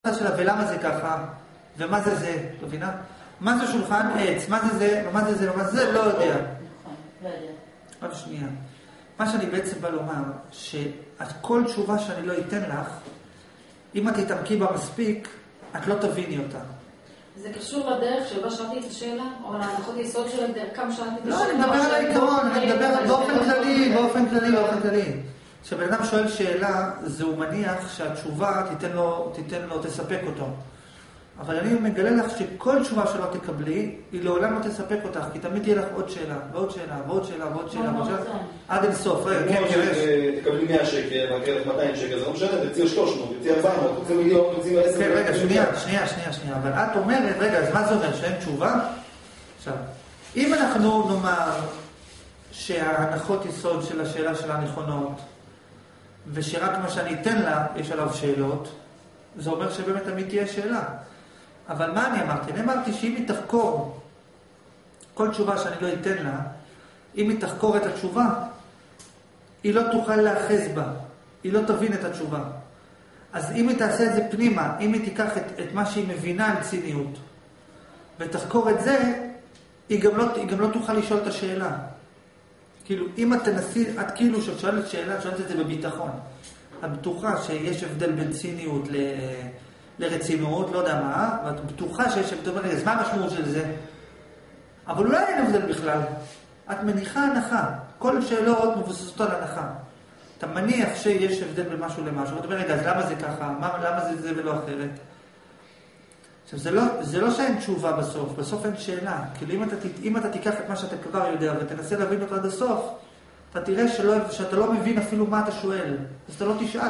שלה, ולמה זה ככה, ומה זה זה, אתה מבינה? מה זה שולחן עץ, מה זה זה, ומה זה זה, ומה זה זה, לא יודע. עוד שנייה. מה שאני בעצם בא לומר, שכל תשובה שאני לא אתן לך, אם את תתעמקי בה מספיק, את לא תביני אותה. זה קשור לדרך שבה שאלתי את השאלה, או להנחות יסוד של הדרך, כמה שאלתי את השאלה? לא, אני מדבר על העיקרון, אני מדבר באופן כללי. כשבן אדם שואל שאלה, זה הוא מניח שהתשובה תספק אותו. אבל אני מגלה לך שכל תשובה שלא תקבלי, היא לעולם לא תספק אותך, כי תמיד תהיה לך עוד שאלה, ועוד שאלה, ועוד שאלה, ועוד שאלה, עד אין סוף. תקבלי 100 שקל, והקרב 200 שקל, זה לא משנה, תציע 300, תציע 400, תציע מיליון, תציע 10. כן, רגע, שנייה. אבל את אומרת, רגע, אז מה זה אומר? שאין תשובה? עכשיו, אם אנחנו נאמר שההנחות יסוד של השאלה שלה נכונות, ושרק מה שאני אתן לה, יש עליו שאלות, זה אומר שבאמת תמיד תהיה שאלה. אבל מה אני אמרתי? אני אמרתי שאם היא תחקור כל תשובה שאני לא אתן לה, אם היא תחקור את התשובה, היא לא תוכל להאחז בה, היא לא תבין את התשובה. אז אם היא תעשה את זה פנימה, אם היא תיקח את מה שהיא מבינה על ציניות, ותחקור את זה, היא גם לא תוכל לשאול את השאלה. כאילו, אם את תנסי, את כאילו שואלת שאלה, שואלת את זה בביטחון. את בטוחה שיש הבדל בין ציניות לרצינות, לא יודע מה, ואת בטוחה שיש הבדל, אז מה המשמעות של זה? אבל אולי אין הבדל בכלל. את מניחה הנחה. כל השאלות מבוססות על הנחה. אתה מניח שיש הבדל בין משהו למשהו, ואתה אומר, רגע, אז למה זה ככה? למה זה זה ולא אחרת? עכשיו, זה לא שאין תשובה בסוף אין שאלה. כאילו, אם אתה תיקח את מה שאתה כבר יודע, ותנסה להבין אותו עד הסוף, אתה תראה שאתה לא מבין אפילו מה אתה שואל, אז אתה לא תשאל.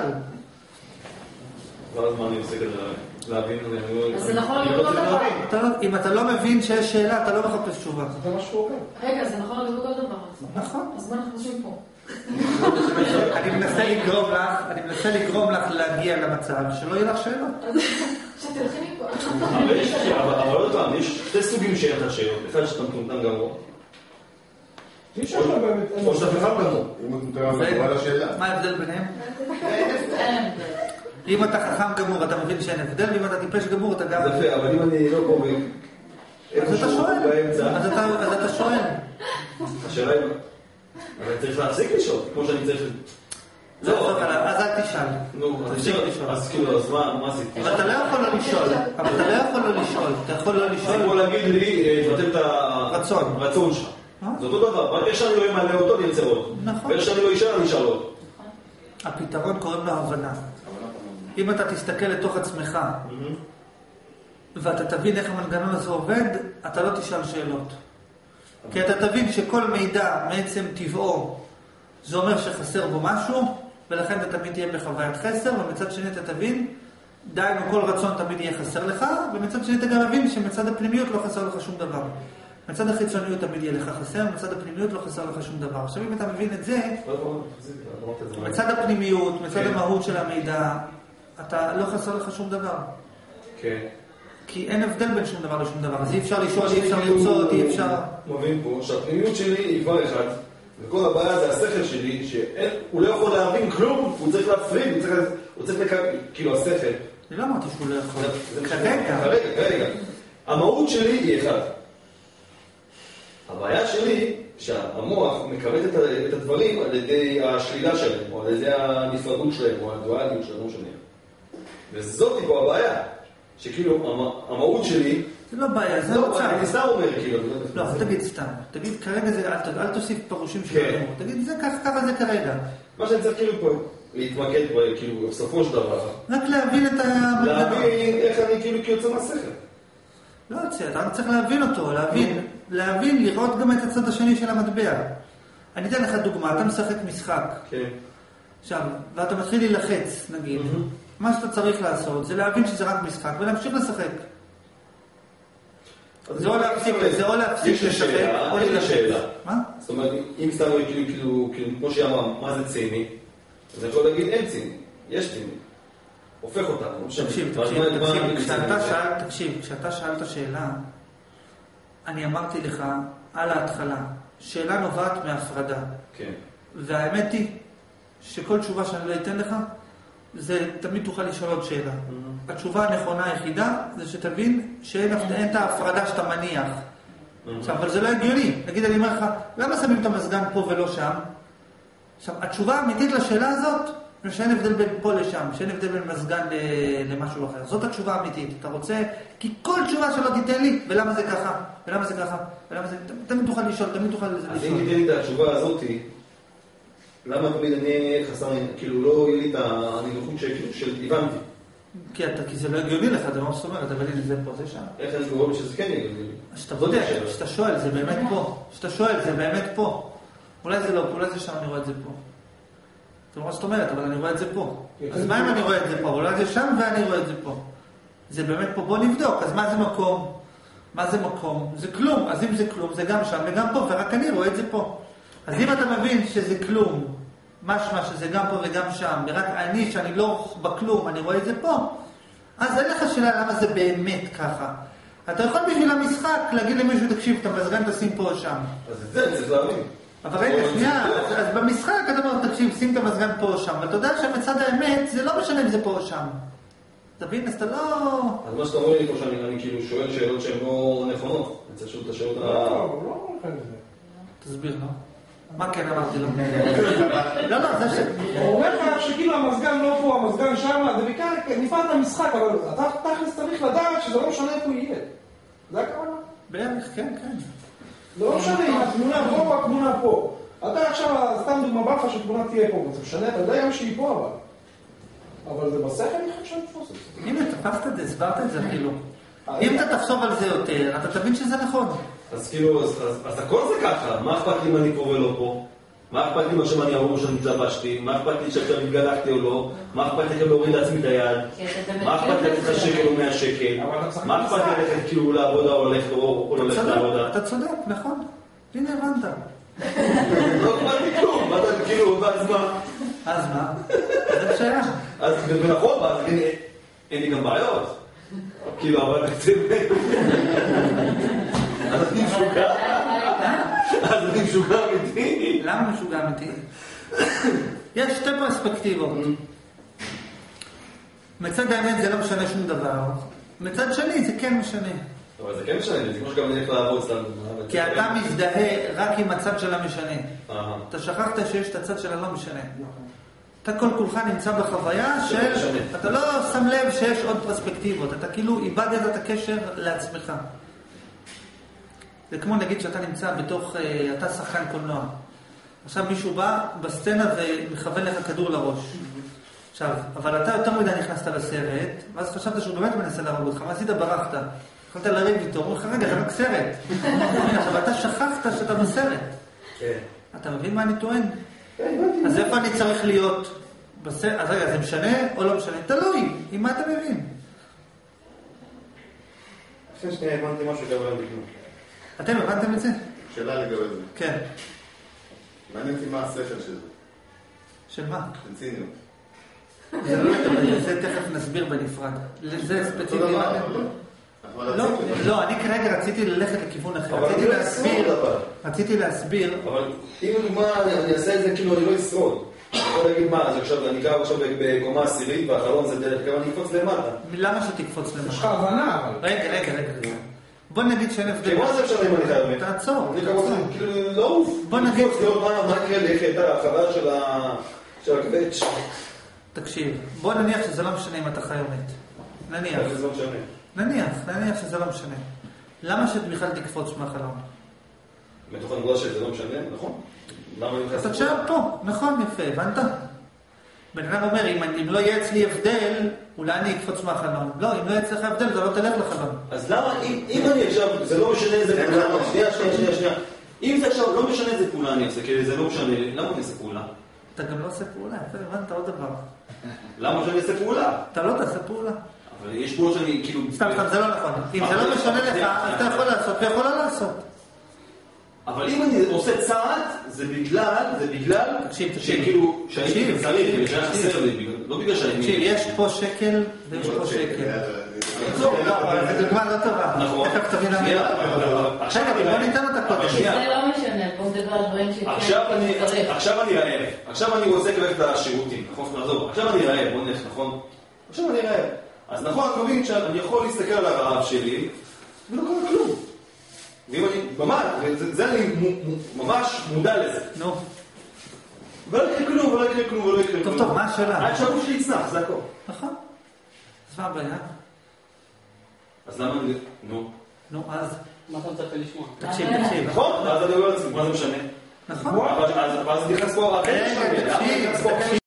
ואז מה אני עושה כדי להבין? אז זה נכון לגבי כל דבר. אם אתה לא מבין שיש שאלה, אתה לא מחפש תשובה. זה מה שהוא אומר. רגע, זה נכון לגבי כל דבר. נכון. אז מה אנחנו חושבים פה? אני מנסה לגרום לך להגיע למצב שלא יהיה לך שאלות. שתלכי מפה. אבל עוד פעם, יש שתי סוגים שאין לך שאלות. אחד שאתה מטומטם גמור. או שאתה חכם גמור. מה ההבדל ביניהם? אין הבדל. אם אתה חכם גמור, אתה מבין שאין הבדל, ואם אתה טיפש גמור, אתה גם... יפה, אבל אם אני לא פה אז אתה שואל. אז אתה שואל. השאלה היא... אבל צריך להפסיק לשאול, כמו שאני צריך... לא, אז אל תשאל. נו, אז כאילו, אז מה עשיתי? אבל אתה לא יכול לא לשאול. אתה יכול לא לשאול. זה כמו להגיד לי, לבטל את הרצון שלך. זה אותו דבר. איך שאני לא אמלא אותו, אני ארצה עוד. נכון. ואיך שאני לא אשאל, אני אשאל עוד. הפתרון קוראים לו הבנה. אם אתה תסתכל לתוך עצמך, ואתה תבין איך המנגנון הזה עובד, אתה לא תשאל שאלות. כי אתה תבין שכל מידע מעצם טבעו, זה אומר שחסר בו משהו, ולכן אתה תמיד תהיה בחוויית חסר, ומצד שני אתה תבין, דיינו כל רצון תמיד יהיה חסר לך, ומצד שני אתה גם מבין שמצד הפנימיות לא חסר לך שום דבר. מצד החיצוניות תמיד יהיה לך חסר, מצד הפנימיות לא חסר לך שום דבר. עכשיו אם אתה מבין את זה, מצד הפנימיות, מצד המהות של המידע, אתה לא חסר לך שום דבר. כן. כי אין הבדל בין שום דבר לשום דבר. אז אי אפשר לשאול, אי אפשר לרצות, אי אפשר... מבין פה שהפנימיות שלי היא כבר אחד, וכל הבעיה זה השכל שלי, שהוא לא יכול להבין כלום, הוא צריך להפריד, הוא צריך לקבל, כאילו השכל. אני לא אמרתי שהוא לא יכול. כרגע. המהות שלי היא אחד. הבעיה שלי, שהמוח מקבל את הדברים על ידי השלילה שלהם, או על ידי הנפרדות שלהם, או הדואליות שלהם, וזאת פה הבעיה. שכאילו, המהות שלי... זה לא בעיה, זה לא אני סתם אומר, כאילו... לא, תגיד סתם. תגיד, כרגע זה, אל תוסיף פירושים שלנו. תגיד, זה ככה זה כרגע. מה שאני צריך כאילו פה, להתמקד פה, כאילו, בסופו של דבר. רק להבין את ה... להבין איך אני כאילו יוצא מהשכל. לא יוצא, אתה צריך להבין אותו, להבין, לראות גם את הצד השני של המטבע. אני אתן לך דוגמה, אתה משחק משחק. כן. עכשיו, ואתה מתחיל להילחץ, נגיד. מה שאתה צריך לעשות זה להבין שזה רק משחק ולהמשיך לשחק. זה או להפסיק לשחק או לשאלה. מה? זאת אומרת, אם סתם כאילו, כמו שאמר, מה זה ציני? אז אני יכול להגיד, אין ציני, יש ציני. הופך אותה. תקשיב, כשאתה שאלת שאלה, אני אמרתי לך על ההתחלה, שאלה נובעת מהפרדה. כן. והאמת היא שכל תשובה שאני לא אתן לך, זה תמיד תוכל לשאול עוד שאלה. התשובה הנכונה היחידה זה שתבין שאין את ההפרדה שאתה מניח. עכשיו, אבל זה לא הגיוני. נגיד, אני אומר לך, למה שמים את המזגן פה ולא שם? עכשיו, התשובה האמיתית לשאלה הזאת, שאין הבדל בין פה לשם, שאין הבדל בין מזגן למשהו אחר. זאת התשובה האמיתית. אתה רוצה, כי כל תשובה שלא תיתן לי, ולמה זה ככה, ולמה זה ככה, ולמה זה... תמיד תוכל לשאול, תמיד תוכל לשאול. אז אם תיתן לי את התשובה הזאת, למה תמיד אני חסר, כאילו לא יהיה לי את הנינוחות של הבנתי? כי זה לא הגיוני לך, זה מה זאת אומרת, אבל הנה זה פה, זה שם. איך אני קורא שזה כן יהיה הגיוני? שאתה בודק, שאתה שואל, זה באמת פה. שאתה שואל, זה באמת פה. אולי זה לא, אולי זה שם, אני רואה את זה פה. זה לא מה זאת אומרת, אבל אני רואה את זה פה. אז מה אם אני רואה את זה פה? אולי זה שם ואני רואה את זה פה. זה באמת פה, בוא נבדוק. אז מה זה מקום? מה זה מקום? זה כלום. אז אם זה כלום, זה גם שם וגם פה, ורק אני רואה את זה פה. אז אם אתה מבין שזה כלום, משמע שזה גם פה וגם שם, ורק אני, שאני לא בכלום, אני רואה את זה פה, אז אין לך שאלה למה זה באמת ככה. אתה יכול בשביל המשחק להגיד למישהו, תקשיב, אתה מזגן תשים פה או שם. אז את זה אני צריך להבין. אבל רגע, שנייה, אז במשחק אתה אומר, תקשיב, שים את המזגן פה או שם, ואתה יודע שמצד האמת זה לא משנה אם זה פה או שם. תבין, אז אתה לא... אז מה שאתה אומר לי פה שאני כאילו שואל שאלות שהן לא נכונות. אני צריך לשאול את השאלות לא, תסביר, לא? מה כן אמרתי לו? לא, זה ש... הוא אומר לך שכאילו המזגן לא פה, המזגן שם, זה בעיקר נפעל את המשחק, אבל אתה תכלס צריך לדעת שזה לא משנה איפה יהיה. זה הכוונה? בערך, כן. זה לא משנה אם התמונה פה או התמונה פה. אתה עכשיו, סתם דוגמה בא לך שתמונה תהיה פה, זה משנה, אתה יודע גם שהיא פה אבל זה בשכל אני חושב לתפוס את זה. הנה, תפסת את זה, הסברת את זה אפילו. אם אתה תחשוב על זה יותר, אתה תבין שזה נכון. אז כאילו, אז הכל זה ככה. מה אכפת לי אם אני פה ולא פה? מה אכפת לי מה שאני ארור שאני התלבשתי? מה אכפת לי שעכשיו התגלחתי או לא? מה אכפת לי להוריד לעצמי את היד? מה אכפת לי לתת שקל או 100 שקל? מה אכפת לי ללכת כאילו לעבודה או ללכת או לא ללכת לעבודה? אתה צודק, נכון. הנה הבנת. לא אכפת לי כלום. מה אתה כאילו, אז מה? אז מה? זה שאלה. אז ונכון, אז אין לי גם בעיות. כאילו, אבל אז אני משוגע. אז אני משוגע אמיתי. למה משוגע אמיתי? יש שתי פרספקטיבות. מצד האמת זה לא משנה שום דבר. מצד שני זה כן משנה. אבל זה כן משנה, זה כמו שגם נלך לעבוד סתם. כי אתה מזדהה רק עם הצד של המשנה. אתה שכחת שיש את הצד של הלא משנה. אתה כל כולך נמצא בחוויה של... אתה לא שם לב שיש עוד פרספקטיבות. אתה כאילו איבדת את הקשר לעצמך. זה כמו נגיד שאתה נמצא בתוך... אתה שחקן קולנוע. עכשיו מישהו בא בסצנה ומכוון לך כדור לראש. עכשיו, אבל אתה יותר מדי נכנסת לסרט, ואז חשבת שהוא באמת מנסה להרוג אותך. מה עשית? ברחת. יכולת לריב איתו, הוא אומר לך, רגע, זה רק סרט. עכשיו, אתה שכחת שאתה בסרט. אתה מבין מה אני טוען? אז איפה אני צריך להיות? אז רגע, זה משנה או לא משנה? תלוי, עם מה אתה מבין? אחרי שנייה הבנתי משהו גם לא בגנות. אתם הבנתם את זה? שאלה לגבי זה. כן. מעניין אותי מה השכל של זה. של מה? של ציניות. זה תכף נסביר בנפרד. לזה ספציפי. לא, אני כרגע רציתי ללכת לכיוון אחר. רציתי להסביר. אבל אם מה, אני אעשה את זה כאילו אני לא אשרוד. אני יכול להגיד מה, אז עכשיו אני גר עכשיו בקומה עשירית והחלום זה דרך כמה אני אקפוץ למטה. למה שתקפוץ למטה? יש לך הבנה אבל. רגע. בוא נגיד שאין הבדל. כמו זה אפשר אם אני חייב. תעצור. אני כמובן, כאילו לא עוף. בוא נגיד. מה יקרה לך את החבר של הכבד? תקשיב, בוא נניח שזה לא משנה אם אתה חי או מת. נניח. זה לא משנה. נניח שזה לא משנה. למה שבכלל תקפוץ מהחלום? מתוך הנקודה שזה לא משנה, נכון? למה אני אתה תשאר פה, נכון, יפה, הבנת? בן אדם אומר, אם לא יהיה אצלי הבדל, אולי אני אקפוץ מהחלום. לא, אם לא יהיה אצלך הבדל, זה לא תלך לחלום. אז למה, אם אני עכשיו, זה לא משנה איזה פעולה, שנייה. אם זה עכשיו לא משנה איזה פעולה אני אעשה, כי זה לא משנה, למה אני אעשה פעולה? אתה גם לא עושה פעולה, הבנת עוד דבר. למה שאני אעשה פעולה? אתה לא תעשה פעולה. אבל יש פעולות שאני כאילו... סתם, זה לא נכון. אם זה לא משנה לך, אז אתה יכול לעשות ויכול לא לעשות. אבל אם אני עושה צעד, זה בגלל... תקשיב. שכאילו, שאני צריך, בגלל חסר לי, לא בגלל שאני... תקשיב, יש פה שקל ויש פה שקל. זה דוגמה לא טובה. נכון. איך תבין אמירה? בוא ניתן אותה קודם. זה לא משנה, בוא נדבר על דברים שכן צריך. עכשיו אני רעב. עכשיו אני רוצה ללכת לשירותים, נכון? נעזוב. עכשיו אני רעב, בוא נלך, נכון? עכשיו אני רעב. אז נכון, אני מבין שאני יכול להסתכל על הרעב שלי, ולא קורה כלום. ואם אני, ממש, זה אני ממש מודע לזה. נו. ולא יקרה כלום, ולא יקרה כלום, ולא יקרה כלום. טוב, מה השאלה? עד שהגוף שלי יצנח, זה הכל. נכון. אז מה הבעיה? אז למה אני... נו, אז... מה אתה מצפה לשמוע? תקשיב. נכון? אז אני אומר לעצמי, מה זה משנה? נכון. אז נכנס פה... רגע, תקשיב.